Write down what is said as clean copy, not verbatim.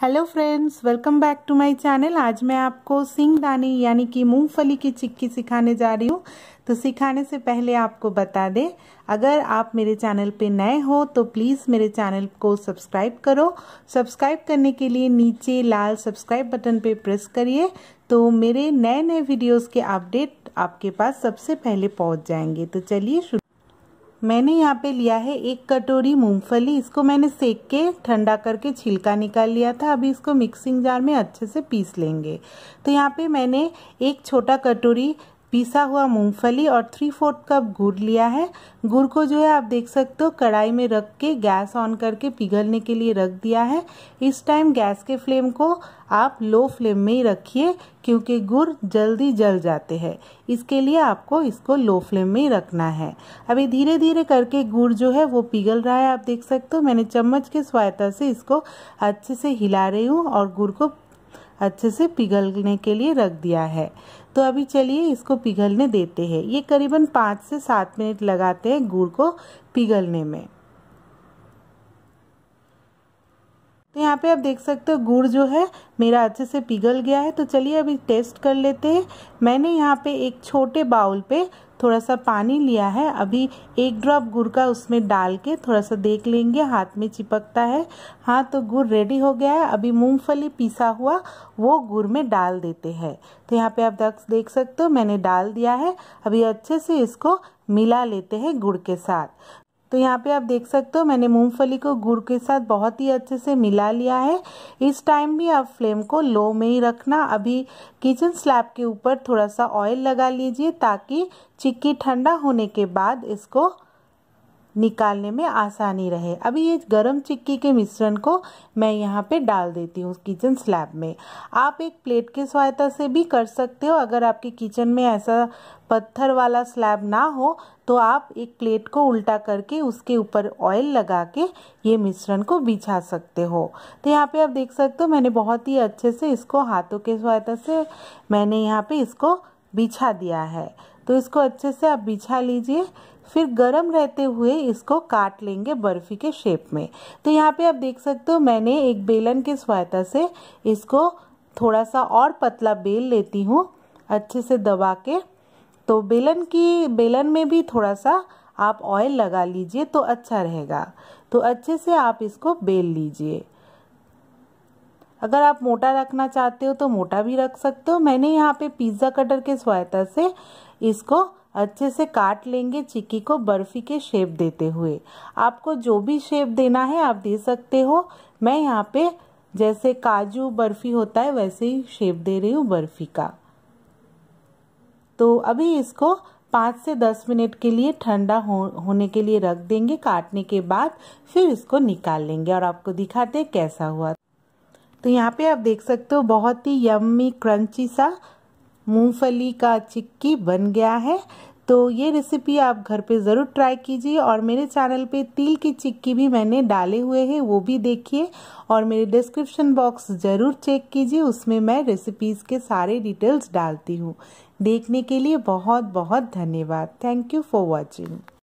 Hello friends, welcome back to my channel. आज मैं आपको सिंगदाने यानी कि मूंगफली की चिक्की सिखाने जा रही हूँ। तो सिखाने से पहले आपको बता दें, अगर आप मेरे चैनल पे नए हो तो प्लीज़ मेरे चैनल को सब्सक्राइब करो। सब्सक्राइब करने के लिए नीचे लाल सब्सक्राइब बटन पे प्रेस करिए, तो मेरे नए नए वीडियोज़ के अपडेट आपके पास सबसे पहले पहुँच जाएंगे। तो चलिए शुरू। मैंने यहाँ पे लिया है 1 कटोरी मूंगफली। इसको मैंने सेक के ठंडा करके छिलका निकाल लिया था। अभी इसको मिक्सिंग जार में अच्छे से पीस लेंगे। तो यहाँ पे मैंने 1 छोटा कटोरी पीसा हुआ मूंगफली और 3/4 कप गुड़ लिया है। गुड़ को जो है आप देख सकते हो कढ़ाई में रख के गैस ऑन करके पिघलने के लिए रख दिया है। इस टाइम गैस के फ्लेम को आप लो फ्लेम में ही रखिए, क्योंकि गुड़ जल्दी जल जाते हैं। इसके लिए आपको इसको लो फ्लेम में ही रखना है। अभी धीरे धीरे करके गुड़ जो है वो पिघल रहा है। आप देख सकते हो मैंने चम्मच की सहायता से इसको अच्छे से हिला रही हूँ और गुड़ को अच्छे से पिघलने के लिए रख दिया है। तो अभी चलिए इसको पिघलने देते हैं। ये करीबन 5 से 7 मिनट लगाते हैं गुड़ को पिघलने में। तो यहाँ पे आप देख सकते हो गुड़ जो है मेरा अच्छे से पिघल गया है। तो चलिए अभी टेस्ट कर लेते हैं। मैंने यहाँ पे एक छोटे बाउल पे थोड़ा सा पानी लिया है। अभी 1 ड्रॉप गुड़ का उसमें डाल के थोड़ा सा देख लेंगे, हाथ में चिपकता है। हाँ, तो गुड़ रेडी हो गया है। अभी मूंगफली पीसा हुआ वो गुड़ में डाल देते हैं। तो यहाँ पे आप देख सकते हो मैंने डाल दिया है। अभी अच्छे से इसको मिला लेते हैं गुड़ के साथ। तो यहाँ पे आप देख सकते हो मैंने मूंगफली को गुड़ के साथ बहुत ही अच्छे से मिला लिया है। इस टाइम भी आप फ्लेम को लो में ही रखना। अभी किचन स्लैब के ऊपर थोड़ा सा ऑयल लगा लीजिए, ताकि चिक्की ठंडा होने के बाद इसको निकालने में आसानी रहे। अभी ये गरम चिक्की के मिश्रण को मैं यहाँ पे डाल देती हूँ किचन स्लैब में। आप एक प्लेट की सहायता से भी कर सकते हो। अगर आपके किचन में ऐसा पत्थर वाला स्लैब ना हो तो आप एक प्लेट को उल्टा करके उसके ऊपर ऑयल लगा के ये मिश्रण को बिछा सकते हो। तो यहाँ पे आप देख सकते हो मैंने बहुत ही अच्छे से इसको हाथों की सहायता से मैंने यहाँ पे इसको बिछा दिया है। तो इसको अच्छे से आप बिछा लीजिए, फिर गरम रहते हुए इसको काट लेंगे बर्फी के शेप में। तो यहाँ पे आप देख सकते हो मैंने एक बेलन की सहायता से इसको थोड़ा सा और पतला बेल लेती हूँ अच्छे से दबा के। तो बेलन में भी थोड़ा सा आप ऑयल लगा लीजिए तो अच्छा रहेगा। तो अच्छे से आप इसको बेल लीजिए। अगर आप मोटा रखना चाहते हो तो मोटा भी रख सकते हो। मैंने यहाँ पे पिज्ज़ा कटर के सहायता से इसको अच्छे से काट लेंगे चिक्की को बर्फी के शेप देते हुए। आपको जो भी शेप देना है आप दे सकते हो। मैं यहाँ पे जैसे काजू बर्फी होता है वैसे ही शेप दे रही हूँ बर्फी का। तो अभी इसको 5 से 10 मिनट के लिए ठंडा होने के लिए रख देंगे। काटने के बाद फिर इसको निकाल लेंगे और आपको दिखाते हैं कैसा हुआ। तो यहाँ पे आप देख सकते हो बहुत ही यम्मी क्रंची सा मूंगफली का चिक्की बन गया है। तो ये रेसिपी आप घर पे ज़रूर ट्राई कीजिए। और मेरे चैनल पे तिल की चिक्की भी मैंने डाले हुए हैं, वो भी देखिए। और मेरे डिस्क्रिप्शन बॉक्स ज़रूर चेक कीजिए, उसमें मैं रेसिपीज़ के सारे डिटेल्स डालती हूँ। देखने के लिए बहुत बहुत धन्यवाद। Thank you for watching.